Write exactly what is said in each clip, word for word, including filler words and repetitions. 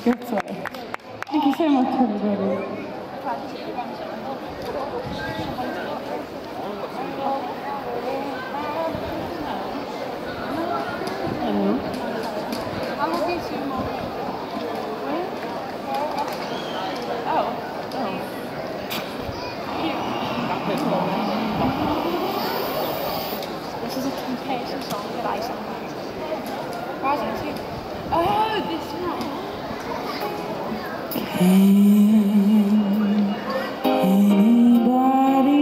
Good play. Thank you so much, everybody. Hello. I'm looking to more. Where? Oh. Oh. This is a Temptation song that I sang. Why is it too? Oh, this one. Can anybody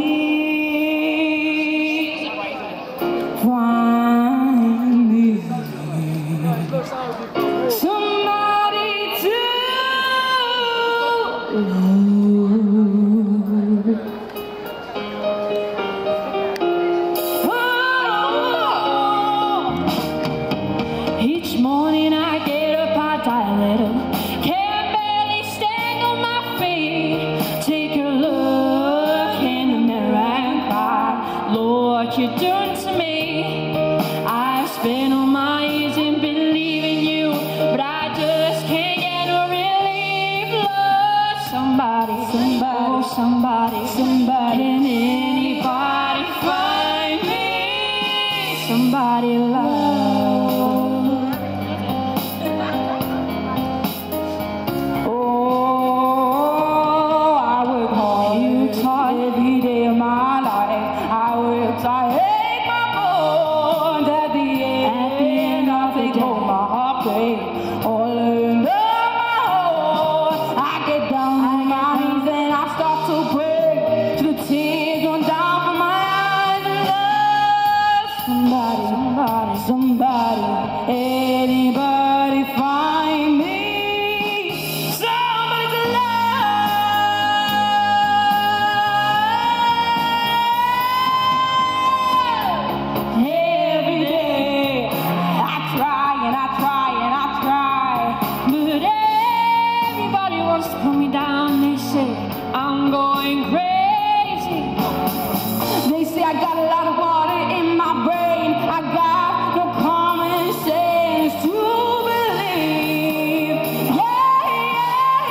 find me somebody to love? Each morning I get up, I die a little. Can't barely stand on my feet. Take a look in the mirror and cry. Lord, what you're doing to me. I've spent all my years in believing you, but I just can't get no relief. Lord, somebody, somebody, oh, somebody, somebody. Can anybody find me somebody love? Every day of my life, I work, I hate my bones. At the end, at the end of the day, my heart breaks. All alone, my heart, I get down on my knees and I start to pray. To the tears run down from my eyes and love somebody, somebody, somebody. Anybody find me somebody to love? Put me down, they say I'm going crazy. They say I got a lot of water in my brain. I got no common sense to believe. Yeah, yeah,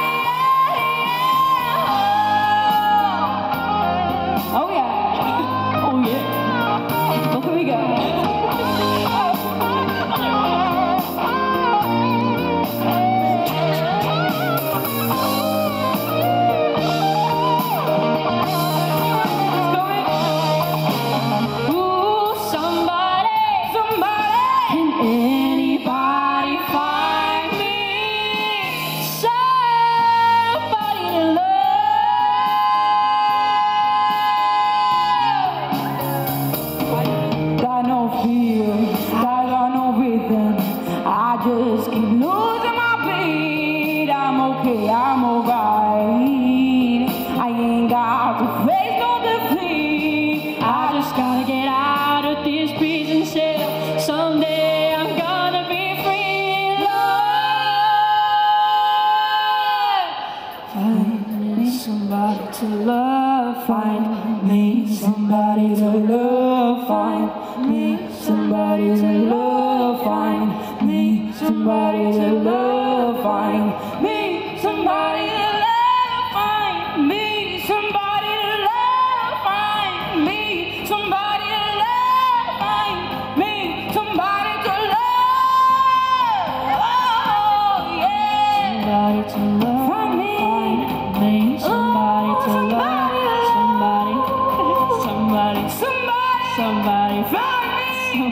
yeah, yeah. Oh yeah, oh yeah. Look where we go. I just keep losing my beat. I'm okay, I'm alright. I ain't got to face no defeat. I just gotta get out of this prison cell. Someday I'm gonna be free. Lord, find me somebody to love. Find me somebody to love. Find me somebody to love. Find me somebody to love. Find me somebody to love. Find me somebody to love. Find me somebody to love. Find me somebody to love. Oh yeah, somebody to love. Find me, find me somebody to love. Somebody, somebody, somebody, somebody. Find me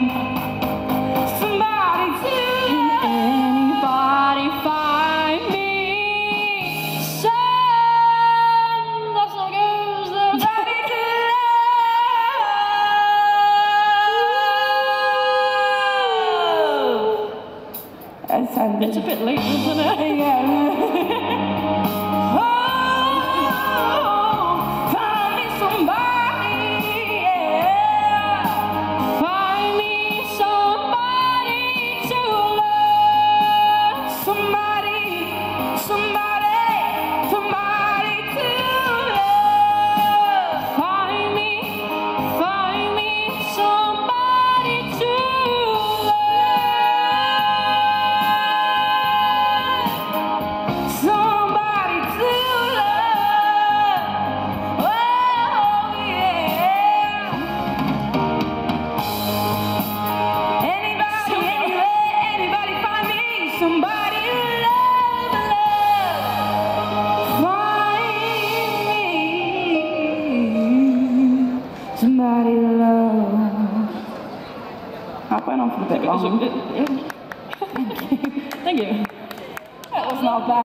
somebody to. Anybody find me somebody to love? It's a bit late, isn't it? Yeah. love. I went on for a bit long. Thank you. Thank you. That was not bad.